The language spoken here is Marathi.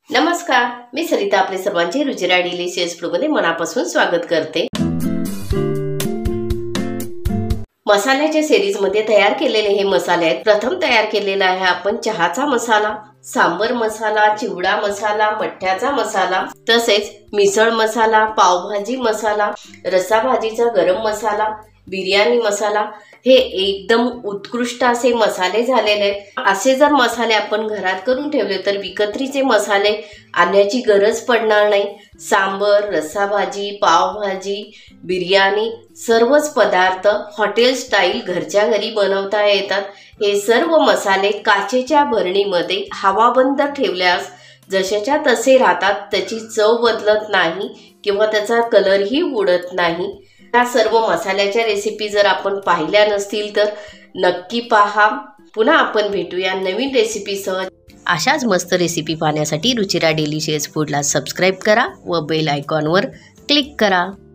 नमस्कार, मी सरिता आपले सर्वांचे रुचिरा डिलिशियस फूडमध्ये मनापासून स्वागत करते। मसाल्याच्या सिरीजमध्ये तयार केलेले हे मसाले आहेत। प्रथम तयार केलेला आहे आपण चहाचा मसाला, सांबर मसाला, चिवडा मसाला, मठ्ठ्याचा मसाला, तसेच मिसळ मसाला, पावभाजी मसाला, रस्सा भाजीचा गरम मसाला, बिर्याणी मसाला। हे एकदम उत्कृष्ट असे मसाले झालेले आहेत। असे जर मसाले आपण घरात करून ठेवले तर विकत्रीचे मसाले आणण्याची गरज पडणार नाही। सांबर, रस्सा भाजी, पावभाजी, बिर्याणी सर्वच पदार्थ हॉटेल स्टाईल घरच्या घरी बनवता येतात। हे सर्व मसाले काचेच्या भरणीमध्ये हवाबंद ठेवल्यास जशाच्या तसे राहतात, त्याची चव बदलत नाही किंवा त्याचा कलरही उडत नाही। या सर्व मसाल्याच्या रेसिपी जर आपण पाहिल्या नसतील तर नक्की पहा। पुन्हा आपण भेटूया नवीन रेसिपीसह। अशाच मस्त रेसिपी पाहण्यासाठी रुचिरा डिलिशियस फूडला सबस्क्राइब करा व बेल आयकॉनवर क्लिक करा।